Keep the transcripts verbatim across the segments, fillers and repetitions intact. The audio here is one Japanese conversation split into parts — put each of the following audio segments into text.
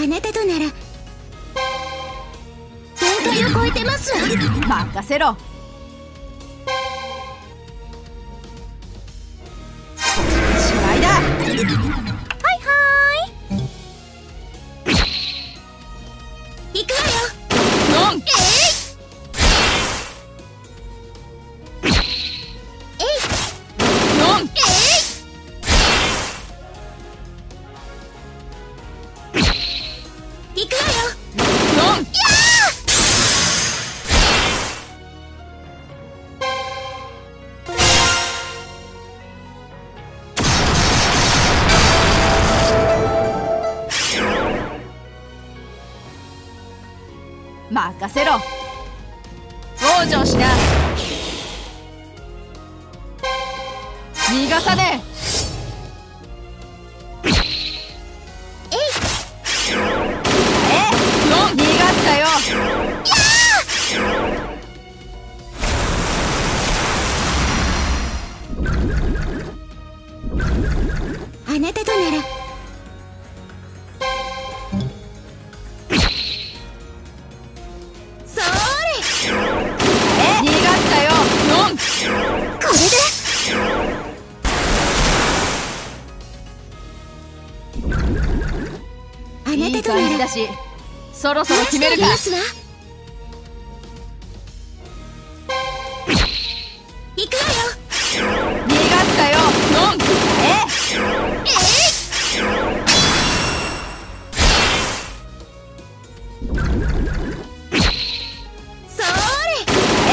あなたとなら限界を超えてますわ。 任せろ。しまいだ。 はいはーい。行くわよ。 ノン。 えい。 ノン。 行くわよ。 ノン。任せろ。往生しな。逃がさねえい。 え。ノン。逃がすかよ。 あなたとならそーれ。 逃がすかよ。ノン。 これであないいたとなら感じだし、そろそろ決めるか。 話してあげますわ。行くわよ。 逃がすかよ。ノン。え。 えい。そーれ。 え。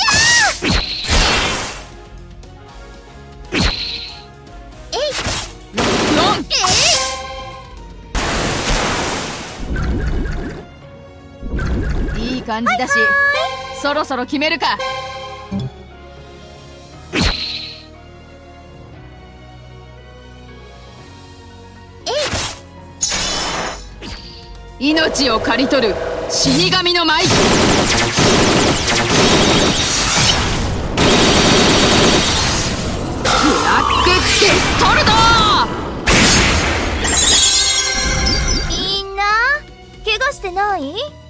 えい。 ノン。 えい。 いい感じだし、そろそろ決めるか。命を刈り取る死神の舞。ブラックデストルド。 みんな怪我してない？